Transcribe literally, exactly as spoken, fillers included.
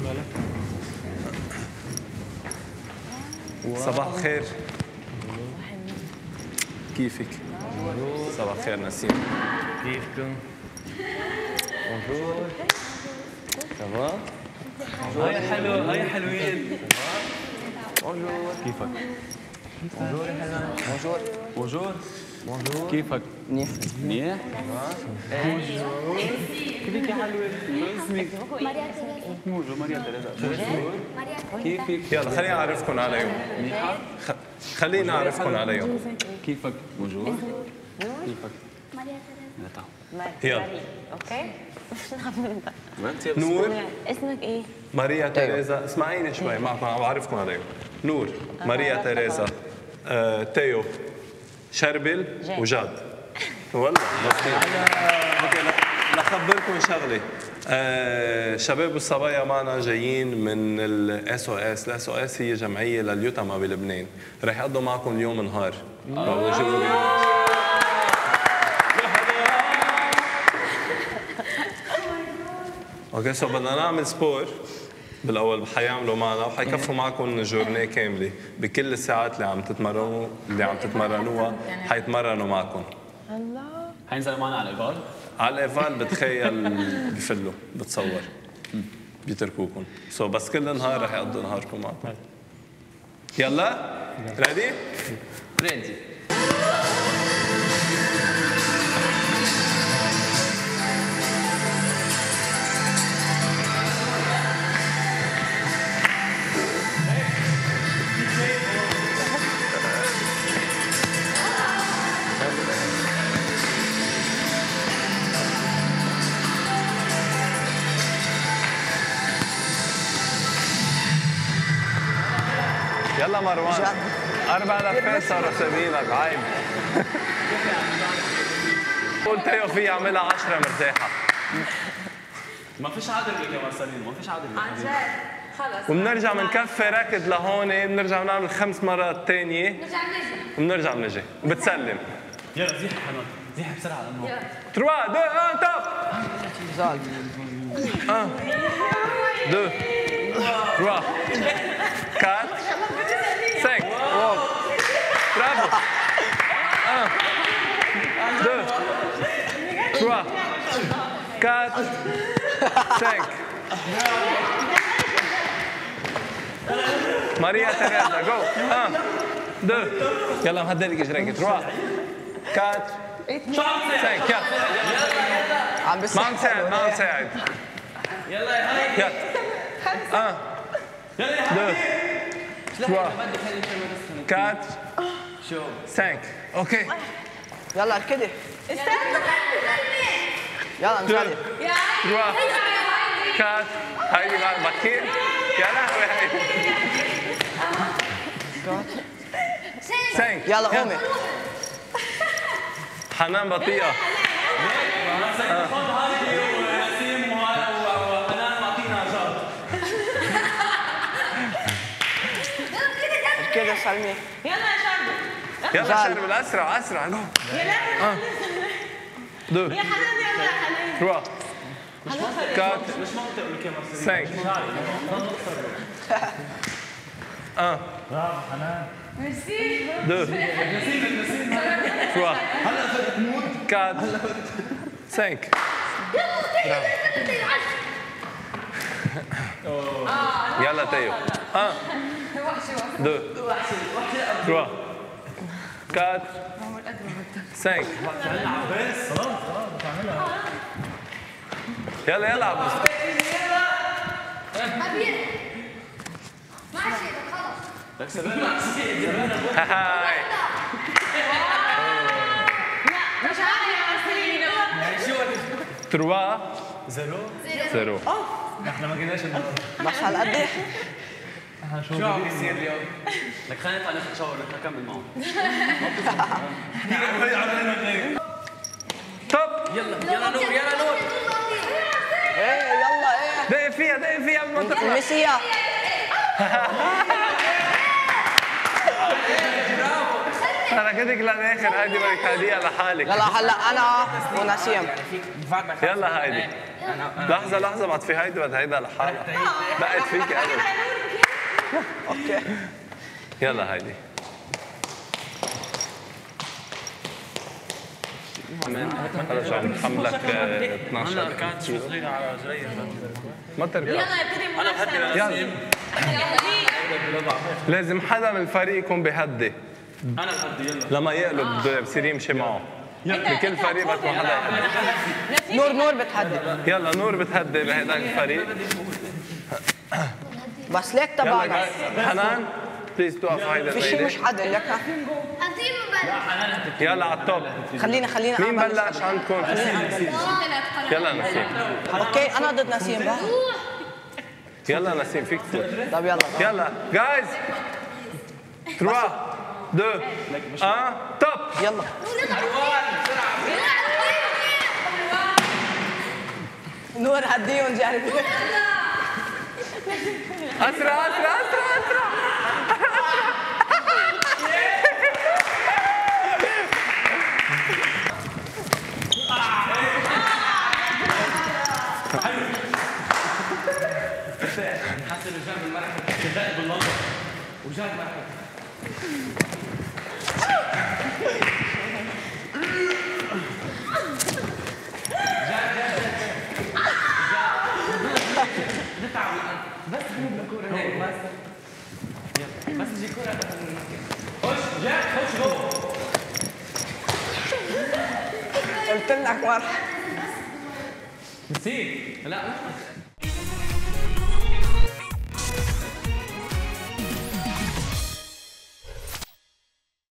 صباح الخير. كيفك؟ صباح الخير نسيم. كيفكم؟ بونجور. سافا؟ هاي حلو، هاي حلوين. بونجور. كيفك؟ بونجور يا حلوين. بونجور. بونجور. بونجور. كيفك؟ منيح. منيح؟ بونجور. كيفك يا حلوة؟ شو اسمك؟ ماريا تيريزا. بونجور ماريا تيريزا. بونجور. كيفك؟ يلا خلينا نعرفكم عليهم. منيحة؟ خلينا نعرفكم عليهم. كيفك؟ بونجور. كيفك؟ ماريا تيريزا. يلا. اوكي. نور. اسمك ايه؟ ماريا تيريزا. اسمعيني شوي ما بعرفكم عليهم. نور، ماريا تيريزا، آه، تيو، شربل وجاد. والله اوكي. لخبركم شغله. آه، شباب والصبايا معنا جايين من الاس او اس، الاس او اس هي جمعيه لليتامى بلبنان، رح يقضوا معكم اليوم نهار. اوكي سو بدنا نعمل سبور بالاول حيعملوا معنا وحيكفوا معكم جورنيه كامله بكل الساعات اللي عم تتمرنوا اللي عم تتمرنوها حيتمرنوا معكم. الله. حينزلوا معنا على الايفال؟ على الايفال بتخيل بفلوا بتصور بيتركوكم سو so بس كل نهار رح يقضوا نهاركم معكم. يلا ريدي؟ ريدي. يلا مروان أربع لفات صاروا سابينك عيب. قلت له في يعملها عشرة مرتاحة. ما فيش عادل يا مرسلين، ما فيش عادل. عن جد خلص. وبنرجع بنكفي ركض لهون، بنرجع بنعمل خمس مرات ثانية. نرجع بنجي. وبنرجع بنجي وبتسلم. يلا زيح حنان، زيح بسرعة لأنه. تروا دو ان توب. زال. un deux trois quatre cinq. Bravo. un deux trois quatre cinq. ماريا تيريزا جو. un deux يلا مهدلك اجريك. trois quatre cinq. يلا عم بس ما عم ساعد ما عم ساعد. يلا يا هاي. يلا un deux trois quatre cinq. اوكي يلا كده. يلا نسالي. trois quatre. هاي بكير يا لهوي هاي. cinq. يلا قومي. حنان بطيئة. كده سلمي. يلا يا شربل. يلا شربل اسرع اسرع جو. un deux يا حنان يلا يا حنان. trois quatre cinq. un ميرسي. deux trois quatre cinq. يلا تيو. un deux trois quatre cinq. يلا يلا عباس. ماشي خلص. هاي مش عارف يا مرسلين. trois zéro. احنا ما قلناش بس على قد ايه؟ شو عم بيصير اليوم؟ لك خلينا نطلع ناخذ شاور رح نكمل معهم. طب يلا يلا نور يلا نور. ايه يلا ايه؟ دقي فيها دقي فيها قبل ما تطلع. ميسيا. انا كدك للاخر هيدي بدك هدية لحالك. يلا هلا انا ونسيم. يلا هيدي. لحظة لحظة بعد في هيدي بعد هيدا لحالها بقت فيكي أبد. اوكي يلا هيدي خلص عم حملك اثنعش انا كانت شو صغيره على جريها ما ترجع يلا ابتدي انا بهدي يلا لنسيم لازم حدا من الفريق يكون بيهدي انا بهدي يلا لما يقلب بصير يمشي معه بكل فريق بدكم حدا يهدي. نور نور بتهدي يلا نور بتهدي بهداك الفريق. بس ليك يلا تبعنا جايز بحنان بليز توقف هيدا في شيء مش الميدان. حدا لك ها أنتي ببلش. يلا على التوب خلينا خلينا مين أنا بلش. بلش عندكم؟ يلا نسيم اوكي انا ضد نسيم بقى يلا نسيم فيك تفوت طب يلا يلا جايز ثلاثة اثنين واحد توب يلا نور هديهم جاري اسرع اسرع اسرع اسرع حسن رجال بالمركب كذاب باللندن وجاب مركب بس جيب الكوره هيك بس بس تجي كوره خش جاك خش جوه قلت لك مرة نسيت لا